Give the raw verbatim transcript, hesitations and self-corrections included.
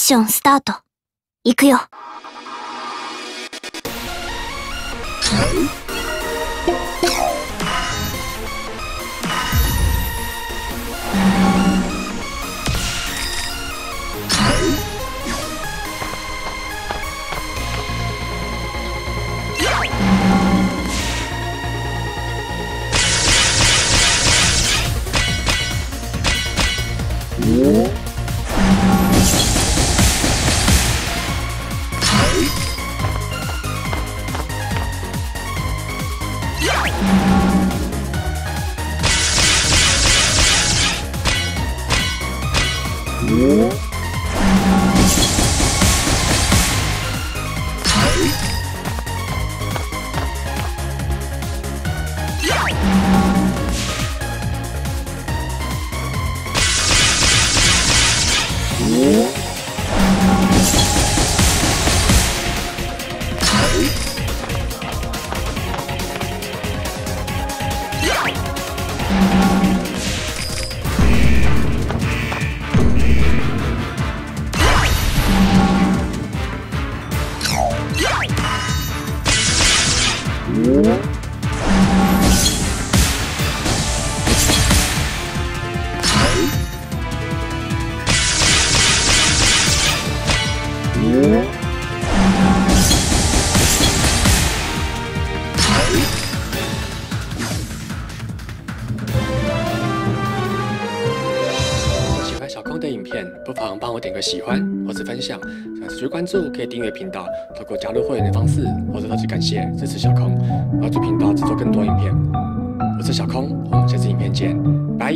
ションスタート。行くよ。 小空的影片，不妨帮我点个喜欢或是分享，想持续关注可以订阅频道，透过加入会员的方式，或者特别感谢支持小空，帮助频道制作更多影片。我是小空，我们下次影片见，拜。